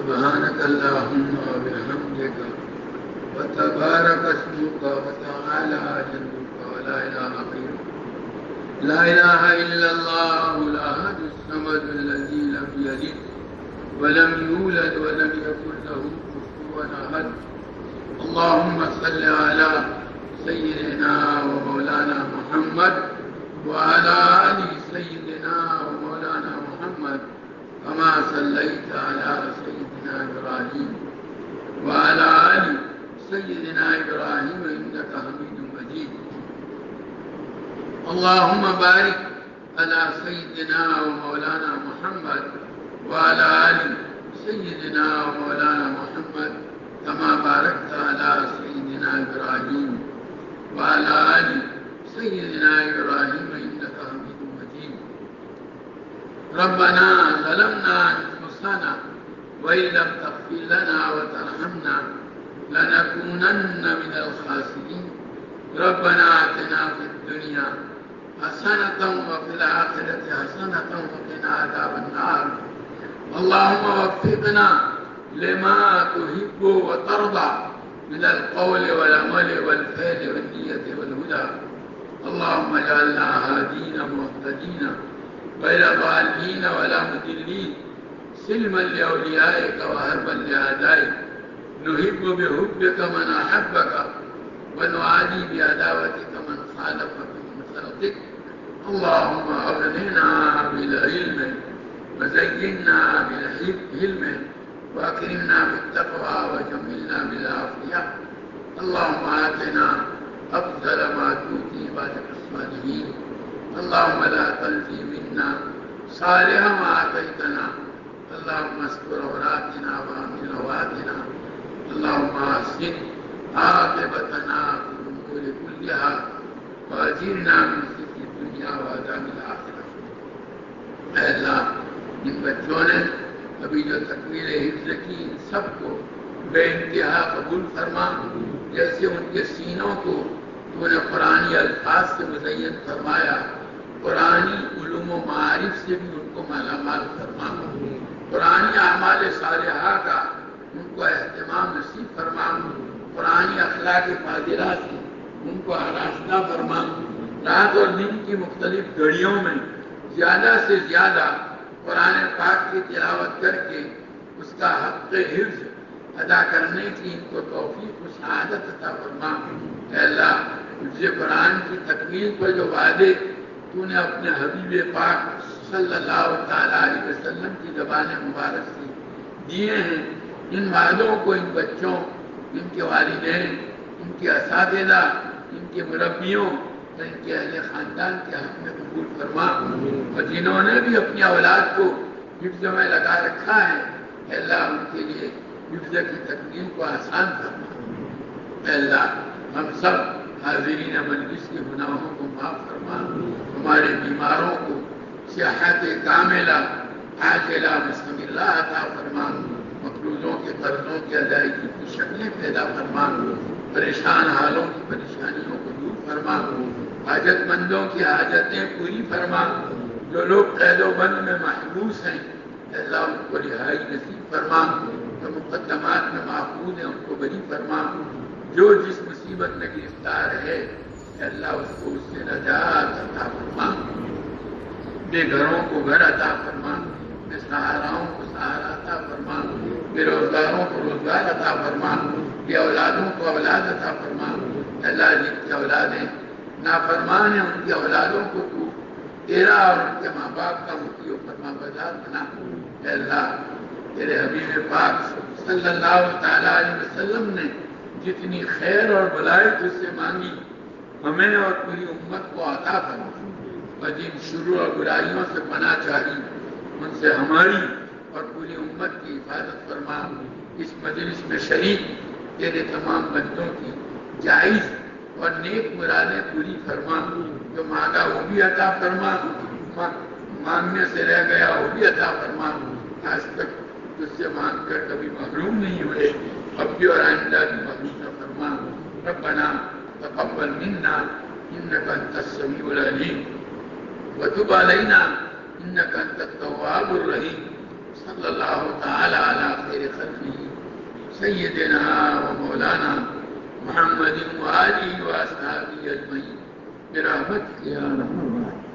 سبحانك اللهم وبحمدك وتبارك اسمك وتعالى جدك ولا إله غيرك. لا إله إلا الله الأحد الصمد الذي لم يلد ولم يولد ولم يكن له كفوا أحد. اللهم صل على سيدنا ومولانا محمد وعلى آل سيدنا ومولانا محمد كما صليت على سيدنا إبراهيم وعلى آل سيدنا إبراهيم إنك حميد مجيد. اللهم بارك على سيدنا ومولانا محمد وعلى آل سيدنا ومولانا محمد كما باركت على سيدنا إبراهيم وعلى آل سيدنا إبراهيم إنك حميد مجيد. ربنا ظلمنا أنفسنا وإن لم تغفر لنا وترحمنا لنكونن من الخاسرين. ربنا آتنا في الدنيا حسنة وفي الآخرة حسنة وقنا عذاب النار. اللهم وفقنا لما تحب وترضى من القول والعمل والفعل والنية والهدى. اللهم اجعلنا هادين مهتدين غير ضالين ولا مضلين سلما لأوليائك وهربا لأعدائك. نحب بحبك من أحبك ونعادي بعداوتك من خالفك من خلقك. اللهم أغننا بالعلم وزينا بالحلم وأكرمنا بالتقوى وجملنا بالعافية. اللهم آتنا أفضل ما تؤتي عبادك الصالحين. اللهم لا تلفي منا صالح ما آتيتنا. اللهم استر عوراتنا وآمن رواتنا. اللهم أحسن عاقبتنا في الأمور كلها وأجرنا من خزي الدنيا وعذاب الآخرة. اے اللہ، ان بچوں نے ابھی جو تکمیل حفظ کی ان سب کو بے انتہا قبول فرما. جیسے ان کے سینوں کو تو نے قرآنی الفاظ سے مزین فرمایا، قرآنی علوم و معارف سے بھی ان کو مالا مال فرما. قرآنی اعمال صالحہ کا ان کو اہتمام نصیب فرما. قرآنی اخلاق فاضلہ سے ان کو آراستہ فرما. رات اور دن کی مختلف گھڑیوں میں زیادہ سے زیادہ قرآن پاک کی تلاوت کر کے اس کا حق حفظ ادا کرنے کی ان کو توفیق و سعادت عطا فرما. اے اللہ، تجھے قرآن کی تکمیل پر جو وعدے تو نے اپنے حبیب پاک صلی اللہ تعالیٰ علیہ وسلم کی زبان مبارک سے دیے ہیں، ان وعدوں کو ان بچوں، ان کے والدین، ان کے اساتذہ، ان کے مربیوں اور ان کے اہل خاندان کے حق میں قبول فرما. اور جنہوں نے بھی اپنی اولاد کو حفظ میں لگا رکھا ہے، اے اللہ ان کے لیے حفظ کی تکمیل کو آسان فرما. اے اللہ، ہم سب حاضرین مجلس کے گناہوں کو معاف فرما. ہمارے بیماروں کو صحت کاملہ عاجلہ مستمرہ عطا فرما. مقروضوں کے قرضوں کی ادائیگی کی شکلیں پیدا فرما. پریشان حالوں کی پریشانیوں کو دور فرما. حاجت مندوں کی حاجتیں پوری فرما. جو لوگ قید و بند میں محبوس ہیں، اللہ ان کو رہائی نصیب فرما. جو مقدمات میں محفوظ ہیں ان کو بری فرما. جو جس مصیبت میں گرفتار ہے، اللہ اس کو اس سے نجات عطا فرما. بے گھروں کو گھر عطا فرما. بے سہاراؤں کو سہارا عطا فرما. بے روزگاروں کو روزگار عطا فرما. بے اولادوں کو اولاد عطا فرما. اللہ، جن کی اولادیں نافرمان ہیں ان کی اولادوں کو تو تیرا اور ان کے ماں باپ کا مطیع و فرما بردار بنا. اے اللہ، تیرے حبیب پاک صلی اللہ تعالیٰ علیہ وسلم نے جتنی خیر اور بلائی تجھ سے مانگی، ہمیں اور پوری امت کو عطا فرما. اور جن شرور اور برائیوں سے پناہ چاہی، ان سے ہماری اور پوری امت کی حفاظت فرما. اس مجلس میں شریک تیرے تمام بندوں کی جائز اور نیک مرادیں پوری فرما. جو مانگا وہ بھی عطا فرما، مانگنے سے رہ گیا وہ بھی عطا فرما. آج تک تجھ سے مانگ کر کبھی محروم نہیں ہوئے، اب بھی اور آئندہ بھی محروم نہ فرما. ربنا تقبل منا انك انت السميع العليم وتب علينا انك انت التواب الرحيم. صلی اللہ تعالی علی خیر سيدنا ومولانا محمد وآله وأصحابه أجمعين برحمتك يا أرحم الراحمين.